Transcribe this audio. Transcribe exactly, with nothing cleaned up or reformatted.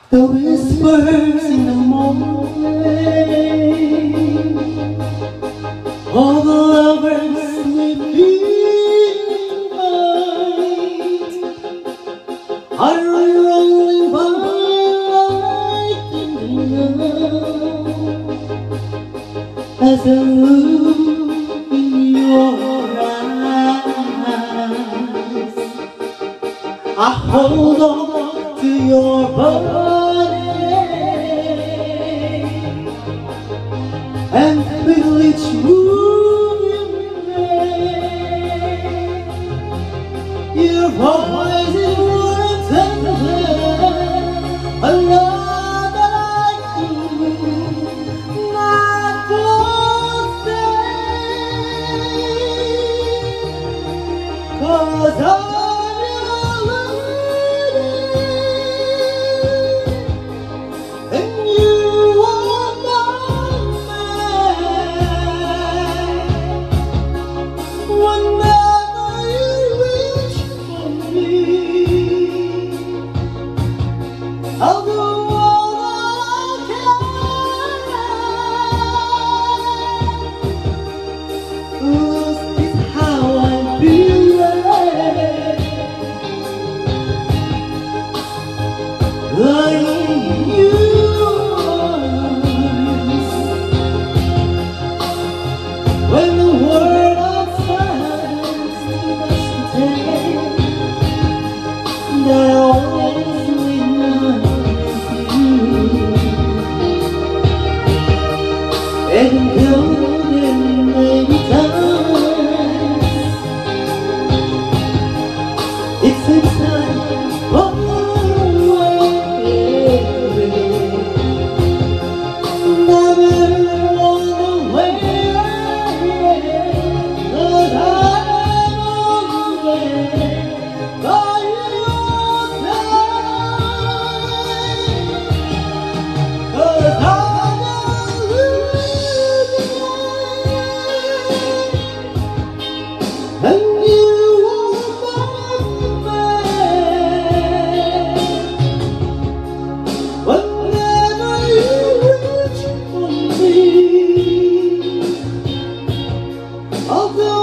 The whispers in the morning, all the lovers sleeping night are rolling by like in the night. As I look in your eyes, I hold on to your body and feel each move you make. Your voice is more tender, a love that I could not forsake. 'Cause I I'll do all I can. This is how I feel. Lying in yours, when the word of silence must take, there always will and golden many times. It seems like far away, never wonder where, 'cause I'm always by your side. 'Cause I and you are my man. Whenever you reach for me, I'll go